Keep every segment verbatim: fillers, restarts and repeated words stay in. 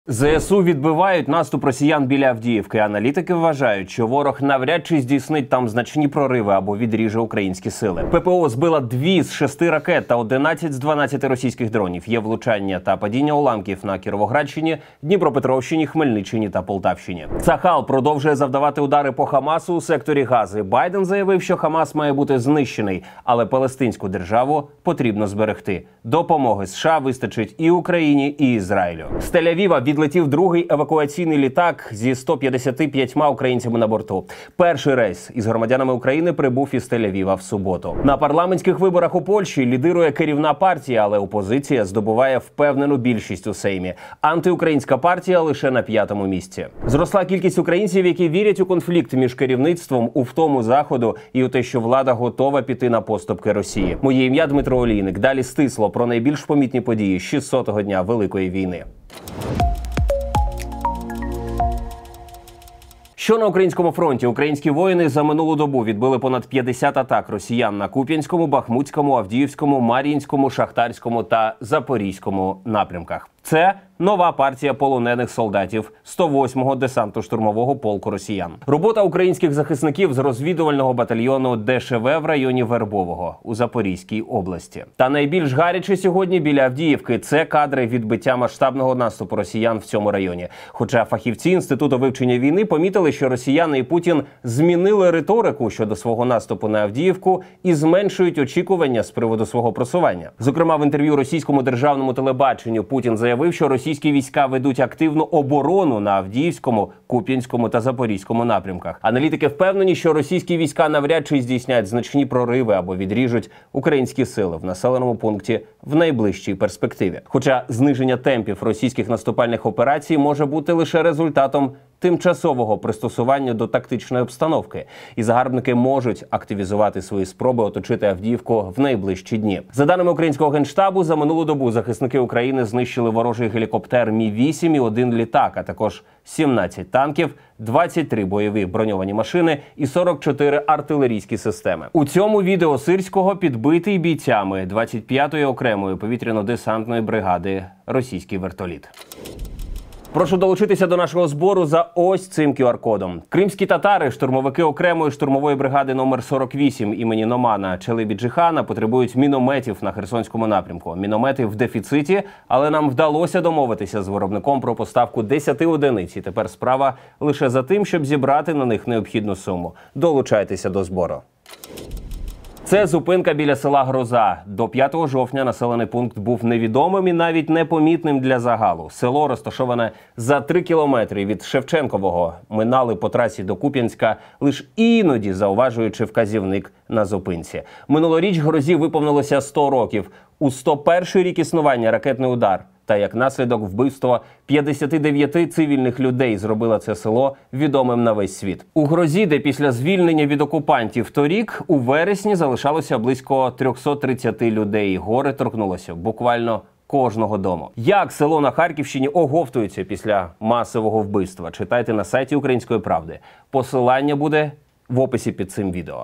ЗСУ відбивають наступ росіян біля Авдіївки. Аналітики вважають, що ворог навряд чи здійснить там значні прориви або відріже українські сили. ППО збила дві з шести ракет та одинадцять з дванадцяти російських дронів. Є влучання та падіння уламків на Кіровоградщині, Дніпропетровщині, Хмельниччині та Полтавщині. Цахал продовжує завдавати удари по Хамасу у секторі Гази. Байден заявив, що Хамас має бути знищений, але палестинську державу потрібно зберегти. Допомоги США вистачить і Україні, і Ізраїлю. З Тель-Авіва відлетів другий евакуаційний літак зі сто п'ятдесят п'ятьма українцями на борту. Перший рейс із громадянами України прибув із Тель-Авіва в суботу. На парламентських виборах у Польщі лідирує керівна партія, але опозиція здобуває впевнену більшість у Сеймі. Антиукраїнська партія лише на п'ятому місці. Зросла кількість українців, які вірять у конфлікт між керівництвом, у втому Заходу і у те, що влада готова піти на поступки Росії. Моє ім'я Дмитро Олійник. Далі стисло про найбільш помітні події шістсотого дня Великої війни. Що на українському фронті? Українські воїни за минулу добу відбили понад п'ятдесят атак росіян на Куп'янському, Бахмутському, Авдіївському, Мар'їнському, Шахтарському та Запорізькому напрямках. Це нова партія полонених солдатів сто восьмого десантно-штурмового полку росіян. Робота українських захисників з розвідувального батальйону Де Ше Ве в районі Вербового у Запорізькій області. Та найбільш гаряче сьогодні біля Авдіївки – це кадри відбиття масштабного наступу росіян в цьому районі. Хоча фахівці Інституту вивчення війни помітили, що росіяни і Путін змінили риторику щодо свого наступу на Авдіївку і зменшують очікування з приводу свого просування. Зокрема, в інтерв'ю російському державному телебаченню Путін заявив, що російські війська ведуть активну оборону на Авдіївському, Куп'янському та Запорізькому напрямках. Аналітики впевнені, що російські війська навряд чи здійснять значні прориви або відріжуть українські сили в населеному пункті в найближчій перспективі. Хоча зниження темпів російських наступальних операцій може бути лише результатом тимчасового пристосування до тактичної обстановки, і загарбники можуть активізувати свої спроби оточити Авдіївку в найближчі дні. За даними українського генштабу, за минулу добу захисники України знищили ворожий гелікоптер Мі вісім і один літак, а також сімнадцять танків, двадцять три бойові броньовані машини і сорок чотири артилерійські системи. У цьому відео Сирського підбитий бійцями двадцять п'ятої окремої повітряно-десантної бригади російський вертоліт. Прошу долучитися до нашого збору за ось цим ку ар кодом. Кримські татари, штурмовики окремої штурмової бригади номер сорок вісім імені Номана Челебіджихана потребують мінометів на Херсонському напрямку. Міномети в дефіциті, але нам вдалося домовитися з виробником про поставку десяти одиниць. І тепер справа лише за тим, щоб зібрати на них необхідну суму. Долучайтеся до збору. Це зупинка біля села Гроза. До п'ятого жовтня населений пункт був невідомим і навіть непомітним для загалу. Село розташоване за три кілометри від Шевченкового. Минали по трасі до Куп'янська, лише іноді зауважуючи вказівник на зупинці. Минулоріч Грозі виповнилося сто років. У сто перший рік існування ракетний удар та як наслідок вбивство п'ятдесят дев'ять цивільних людей зробило це село відомим на весь світ. У Грозі, де після звільнення від окупантів торік, у вересні залишалося близько триста тридцять людей. Горе торкнулося буквально кожного дому. Як село на Харківщині оговтується після масового вбивства? Читайте на сайті Української правди. Посилання буде в описі під цим відео.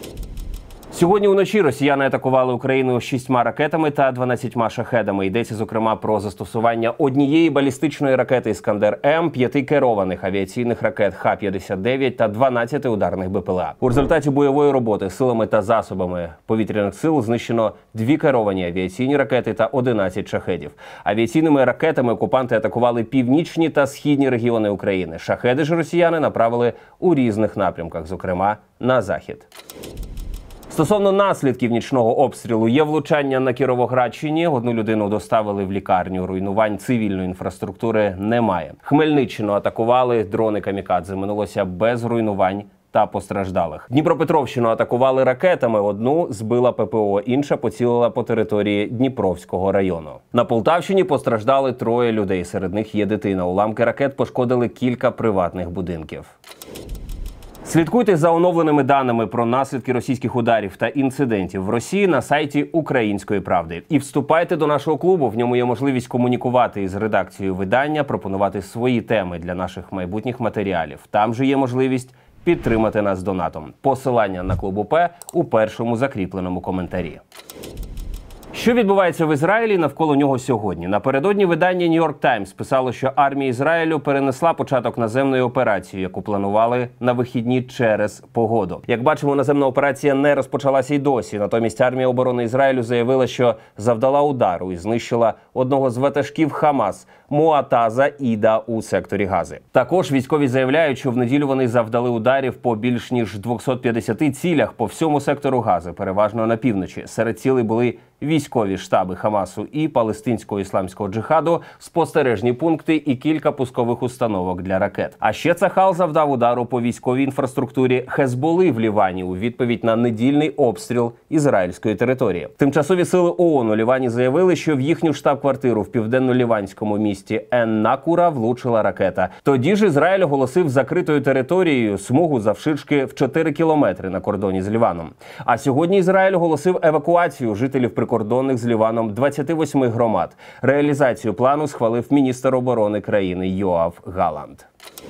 Сьогодні вночі росіяни атакували Україну шістьма ракетами та дванадцятьма шахедами. Йдеться, зокрема, про застосування однієї балістичної ракети «Іскандер-М», п'яти керованих авіаційних ракет Х п'ятдесят дев'ять та дванадцяти ударних Бе Пе Ел А. У результаті бойової роботи силами та засобами повітряних сил знищено дві керовані авіаційні ракети та одинадцять шахедів. Авіаційними ракетами окупанти атакували північні та східні регіони України. Шахеди ж росіяни направили у різних напрямках, зокрема на захід. Стосовно наслідків нічного обстрілу, є влучання на Кіровоградщині. Одну людину доставили в лікарню. Руйнувань цивільної інфраструктури немає. Хмельниччину атакували дрони камікадзе. Минулося без руйнувань та постраждалих. Дніпропетровщину атакували ракетами. Одну збила Пе Пе О, інша поцілила по території Дніпровського району. На Полтавщині постраждали троє людей. Серед них є дитина. Уламки ракет пошкодили кілька приватних будинків. Слідкуйте за оновленими даними про наслідки російських ударів та інцидентів в Росії на сайті Української правди. І вступайте до нашого клубу, в ньому є можливість комунікувати із редакцією видання, пропонувати свої теми для наших майбутніх матеріалів. Там же є можливість підтримати нас донатом. Посилання на клуб УП у першому закріпленому коментарі. Що відбувається в Ізраїлі навколо нього сьогодні? Напередодні видання New York Times писало, що армія Ізраїлю перенесла початок наземної операції, яку планували на вихідні через погоду. Як бачимо, наземна операція не розпочалася й досі. Натомість армія оборони Ізраїлю заявила, що завдала удару і знищила одного з ватажків Хамас – Муатаза Іда у секторі Гази. Також військові заявляють, що в неділю вони завдали ударів по більш ніж двохсот п'ятдесяти цілях по всьому сектору Гази, переважно на півночі. Серед цілей були військові штаби Хамасу і палестинського ісламського джихаду, спостережні пункти і кілька пускових установок для ракет. А ще Цахал завдав удару по військовій інфраструктурі Хезболи в Лівані у відповідь на недільний обстріл ізраїльської території. Тимчасові сили ООН у Лівані заявили, що в їхню штаб-квартиру в південно-ліванському місті Ен-Накура влучила ракета. Тоді ж Ізраїль оголосив закритою територією смугу завширшки в чотири кілометри на кордоні з Ліваном. А сьогодні Ізраїль оголосив евакуацію жителів прикордонних з Ліваном двадцяти восьми громад. Реалізацію плану схвалив міністр оборони країни Йоав Галант.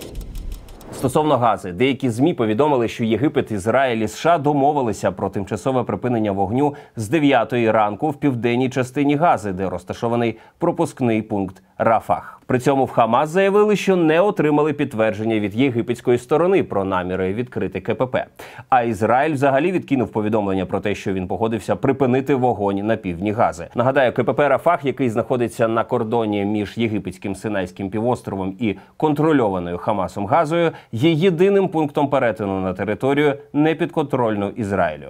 Стосовно Гази, деякі ЗМІ повідомили, що Єгипет, Ізраїль і США домовилися про тимчасове припинення вогню з дев'ятої ранку в південній частині Гази, де розташований пропускний пункт Рафах. При цьому в Хамас заявили, що не отримали підтвердження від єгипетської сторони про наміри відкрити КПП. А Ізраїль взагалі відкинув повідомлення про те, що він погодився припинити вогонь на півдні Гази. Нагадаю, КПП Рафах, який знаходиться на кордоні між єгипетським Синайським півостровом і контрольованою Хамасом Газою, є єдиним пунктом перетину на територію непідконтрольну Ізраїлю.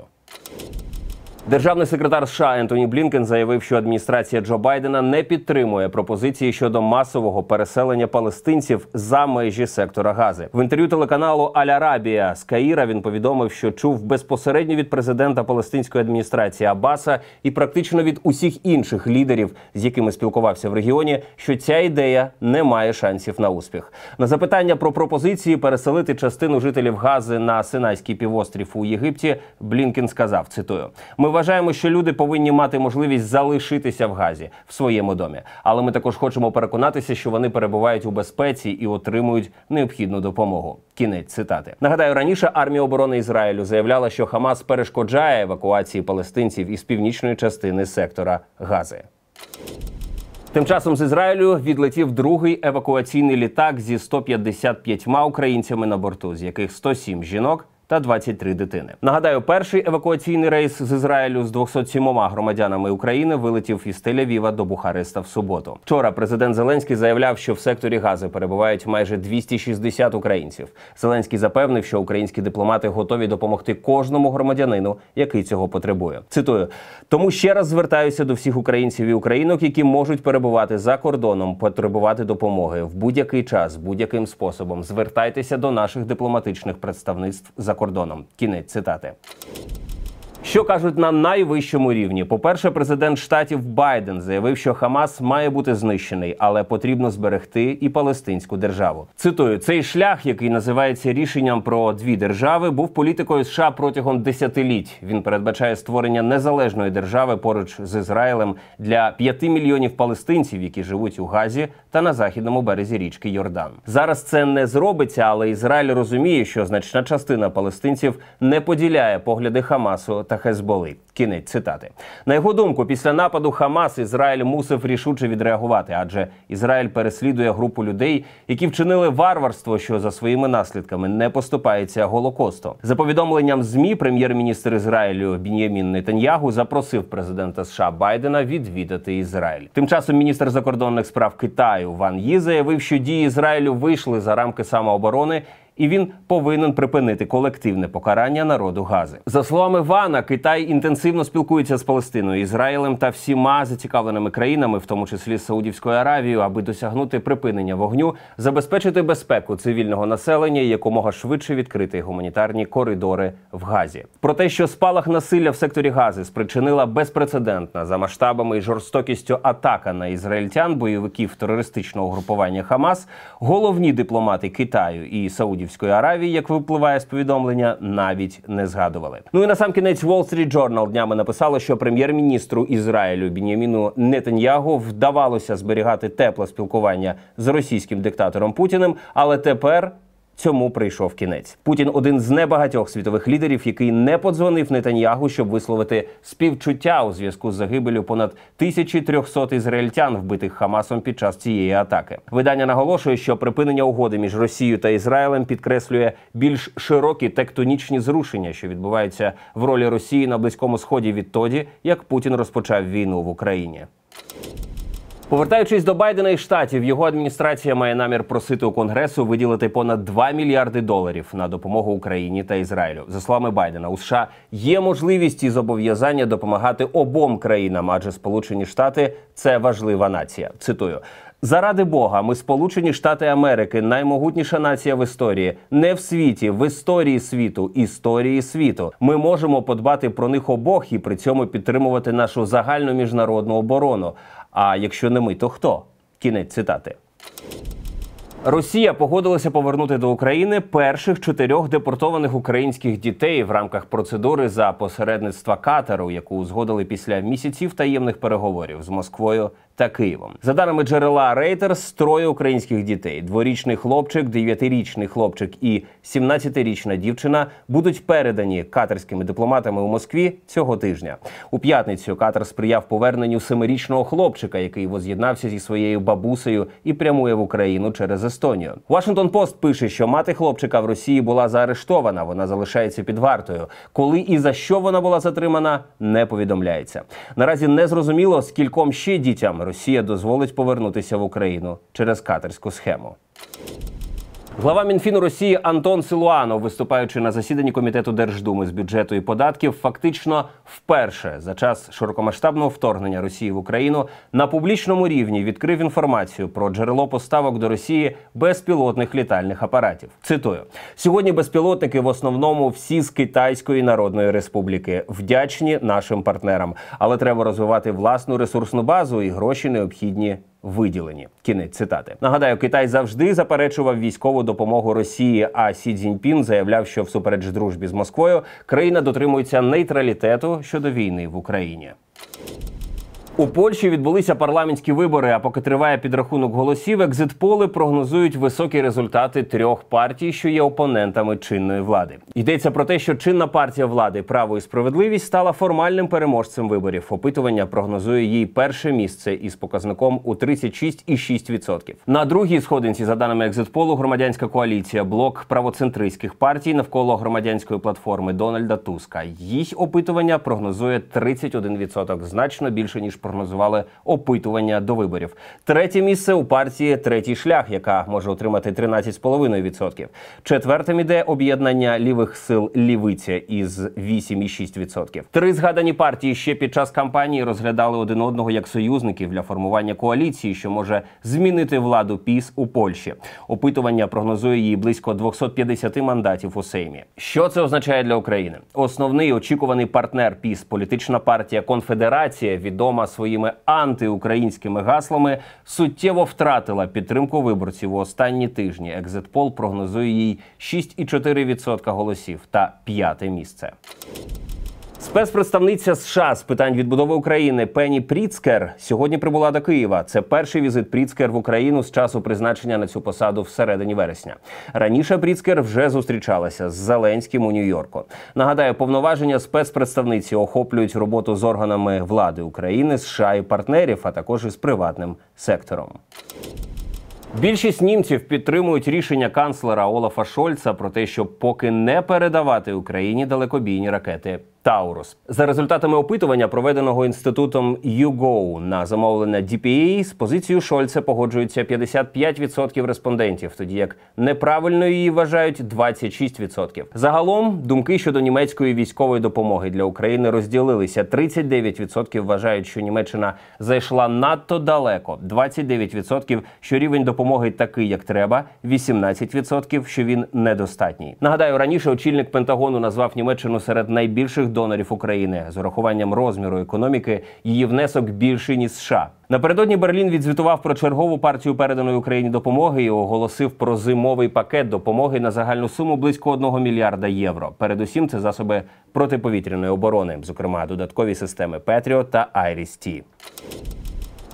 Державний секретар США Ентоні Блінкен заявив, що адміністрація Джо Байдена не підтримує пропозиції щодо масового переселення палестинців за межі сектора Гази. В інтерв'ю телеканалу Аль-Арабія з Каїра він повідомив, що чув безпосередньо від президента палестинської адміністрації Аббаса і практично від усіх інших лідерів, з якими спілкувався в регіоні, що ця ідея не має шансів на успіх. На запитання про пропозиції переселити частину жителів Гази на Синайський півострів у Єгипті, Блінкен сказав, цитую: «Ми вважаємо, що люди повинні мати можливість залишитися в Газі, в своєму домі. Але ми також хочемо переконатися, що вони перебувають у безпеці і отримують необхідну допомогу». Кінець цитати. Нагадаю, раніше армія оборони Ізраїлю заявляла, що Хамас перешкоджає евакуації палестинців із північної частини сектора Гази. Тим часом з Ізраїлю відлетів другий евакуаційний літак зі сто п'ятдесят п'ятьма українцями на борту, з яких сто сім жінок та двадцять три дитини. Нагадаю, перший евакуаційний рейс з Ізраїлю з двохсот сімома громадянами України вилетів із Тель-Авіва до Бухареста в суботу. Вчора президент Зеленський заявляв, що в секторі Гази перебувають майже двісті шістдесят українців. Зеленський запевнив, що українські дипломати готові допомогти кожному громадянину, який цього потребує. Цитую: «Тому ще раз звертаюся до всіх українців і українок, які можуть перебувати за кордоном, потребувати допомоги в будь-який час, будь-яким способом. Звертайтеся до наших дипломатичних представництв за кордоном». Кінець цитати. Що кажуть на найвищому рівні? По-перше, президент штатів Байден заявив, що Хамас має бути знищений, але потрібно зберегти і палестинську державу. Цитую: «Цей шлях, який називається рішенням про дві держави, був політикою США протягом десятиліть. Він передбачає створення незалежної держави поруч з Ізраїлем для п'яти мільйонів палестинців, які живуть у Газі та на західному березі річки Йордан. Зараз це не зробиться, але Ізраїль розуміє, що значна частина палестинців не поділяє погляди Хамасу та Хезболи». Кінець цитати. На його думку, після нападу Хамас Ізраїль мусив рішуче відреагувати, адже Ізраїль переслідує групу людей, які вчинили варварство, що за своїми наслідками не поступається Голокосту. За повідомленням ЗМІ, прем'єр-міністр Ізраїлю Бін'ямін Нетаньягу запросив президента США Байдена відвідати Ізраїль. Тим часом міністр закордонних справ Китаю Ван Ї заявив, що дії Ізраїлю вийшли за рамки самооборони, і він повинен припинити колективне покарання народу Гази. За словами Вана, Китай інтенсивно спілкується з Палестиною, Ізраїлем та всіма зацікавленими країнами, в тому числі з Саудівською Аравією, аби досягнути припинення вогню, забезпечити безпеку цивільного населення і якомога швидше відкрити гуманітарні коридори в Газі. Про те, що спалах насилля в секторі Гази спричинила безпрецедентна за масштабами і жорстокістю атака на ізраїльтян, бойовиків терористичного угрупування Хамас, головні дипломати Китаю і Саудівської Аравії, як випливає з повідомлення, навіть не згадували. Ну і насамкінець Wall Street Journal днями написало, що прем'єр-міністру Ізраїлю Бін'яміну Нетаньягу вдавалося зберігати тепле спілкування з російським диктатором Путіним, але тепер цьому прийшов кінець. Путін – один з небагатьох світових лідерів, який не подзвонив Нетаньягу, щоб висловити співчуття у зв'язку з загибеллю понад тисячі трьохсот ізраїльтян, вбитих Хамасом під час цієї атаки. Видання наголошує, що припинення угоди між Росією та Ізраїлем підкреслює більш широкі тектонічні зрушення, що відбуваються в ролі Росії на Близькому Сході відтоді, як Путін розпочав війну в Україні. Повертаючись до Байдена і Штатів, його адміністрація має намір просити у Конгресу виділити понад два мільярди доларів на допомогу Україні та Ізраїлю. За словами Байдена, у США є можливість і зобов'язання допомагати обом країнам, адже Сполучені Штати – це важлива нація. Цитую. «Заради Бога, ми Сполучені Штати Америки, наймогутніша нація в історії. Не в світі, в історії світу, історії світу. Ми можемо подбати про них обох і при цьому підтримувати нашу загальну міжнародну оборону. А якщо не ми, то хто?» Кінець цитати. Росія погодилася повернути до України перших чотирьох депортованих українських дітей в рамках процедури за посередництва Катару, яку узгодили після місяців таємних переговорів з Москвою та Києвом. За даними джерела Reuters, троє українських дітей – дворічний хлопчик, дев'ятирічний хлопчик і сімнадцятирічна дівчина – будуть передані катарськими дипломатами у Москві цього тижня. У п'ятницю Катар сприяв поверненню семирічного хлопчика, який воз'єднався зі своєю бабусею і прямує в Україну через Естонію. Washington Post пише, що мати хлопчика в Росії була заарештована, вона залишається під вартою. Коли і за що вона була затримана, не повідомляється. Наразі не зрозуміло, скільком ще дітям Росія дозволить повернутися в Україну через катарську схему. Глава Мінфіну Росії Антон Силуанов, виступаючи на засіданні Комітету Держдуми з бюджету і податків, фактично вперше за час широкомасштабного вторгнення Росії в Україну на публічному рівні відкрив інформацію про джерело поставок до Росії безпілотних літальних апаратів. Цитую. «Сьогодні безпілотники в основному всі з Китайської Народної Республіки. Вдячні нашим партнерам. Але треба розвивати власну ресурсну базу і гроші необхідні виділені». Кінець цитати. Нагадаю, Китай завжди заперечував військову допомогу Росії, а Сі Цзіньпін заявляв, що всупереч дружбі з Москвою країна дотримується нейтралітету щодо війни в Україні. У Польщі відбулися парламентські вибори, а поки триває підрахунок голосів, екзит-поли прогнозують високі результати трьох партій, що є опонентами чинної влади. Йдеться про те, що чинна партія влади «Право і справедливість» стала формальним переможцем виборів. Опитування прогнозує їй перше місце із показником у тридцять шість цілих шість десятих відсотка. На другій сходинці, за даними екзит-полу, громадянська коаліція, блок правоцентристських партій навколо громадянської платформи Дональда Туска. Їх опитування прогнозує тридцять один відсоток, значно більше, ніж прогнозували опитування до виборів. Третє місце у партії «Третій шлях», яка може отримати тринадцять цілих п'ять десятих відсотка. Четвертим іде об'єднання лівих сил «Лівиця» із вісім цілих шість десятих відсотка. Три згадані партії ще під час кампанії розглядали один одного як союзників для формування коаліції, що може змінити владу ПіС у Польщі. Опитування прогнозує їй близько двісті п'ятдесят мандатів у Сеймі. Що це означає для України? Основний очікуваний партнер ПіС, політична партія «Конфедерація», відома своїми антиукраїнськими гаслами, суттєво втратила підтримку виборців у останні тижні. Екзит-пол прогнозує їй шість цілих чотири десятих відсотка голосів та п'яте місце. Спецпредставниця США з питань відбудови України Пенні Пріцкер сьогодні прибула до Києва. Це перший візит Пріцкер в Україну з часу призначення на цю посаду всередині вересня. Раніше Пріцкер вже зустрічалася з Зеленським у Нью-Йорку. Нагадаю, повноваження спецпредставниці охоплюють роботу з органами влади України, США і партнерів, а також із приватним сектором. Більшість німців підтримують рішення канцлера Олафа Шольца про те, щоб поки не передавати Україні далекобійні ракети «Таурус». За результатами опитування, проведеного інститутом YouGov на замовлення ді пі ей, з позицією Шольца погоджуються п'ятдесят п'ять відсотків респондентів, тоді як неправильною її вважають двадцять шість відсотків. Загалом, думки щодо німецької військової допомоги для України розділилися. тридцять дев'ять відсотків вважають, що Німеччина зайшла надто далеко, двадцять дев'ять відсотків, що рівень допомоги такий, як треба, вісімнадцять відсотків, що він недостатній. Нагадаю, раніше очільник Пентагону назвав Німеччину серед найбільших донорів України. З урахуванням розміру економіки її внесок більший, ніж США. Напередодні Берлін відзвітував про чергову партію переданої Україні допомоги і оголосив про зимовий пакет допомоги на загальну суму близько одного мільярда євро. Передусім, це засоби протиповітряної оборони, зокрема додаткові системи Петріот та Айріс-Ті.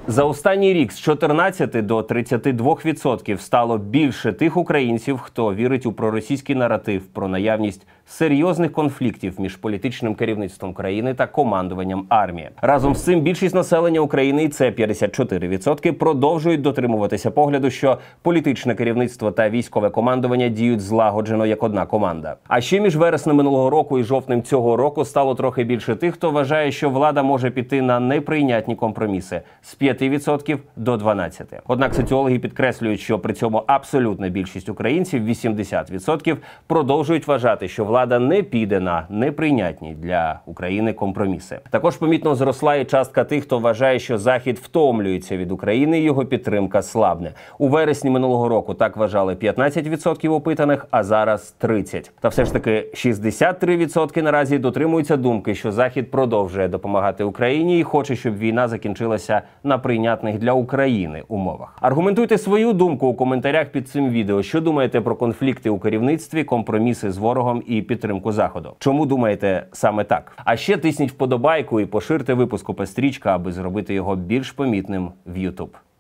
За останній рік з чотирнадцяти до тридцяти двох відсотків стало більше тих українців, хто вірить у проросійський наратив про наявність серйозних конфліктів між політичним керівництвом країни та командуванням армії. Разом з цим більшість населення України, і це п'ятдесят чотири відсотки, продовжують дотримуватися погляду, що політичне керівництво та військове командування діють злагоджено як одна команда. А ще між вереснем минулого року і жовтнем цього року стало трохи більше тих, хто вважає, що влада може піти на неприйнятні компроміси з п'яти відсотків до дванадцяти. Однак соціологи підкреслюють, що при цьому абсолютна більшість українців, вісімдесят відсотків, продовжують вважати, що влада не піде на неприйнятні для України компроміси. Також помітно зросла і частка тих, хто вважає, що Захід втомлюється від України і його підтримка слабне. У вересні минулого року так вважали п'ятнадцять відсотків опитаних, а зараз тридцять відсотків. Та все ж таки шістдесят три відсотки наразі дотримуються думки, що Захід продовжує допомагати Україні і хоче, щоб війна закінчилася на прийнятних для України умовах. Аргументуйте свою думку у коментарях під цим відео. Що думаєте про конфлікти у керівництві, компроміси з ворогом і підтримку Заходу? Чому думаєте саме так? А ще тисніть вподобайку і поширте випуск «Пестрічка», аби зробити його більш помітним в YouTube.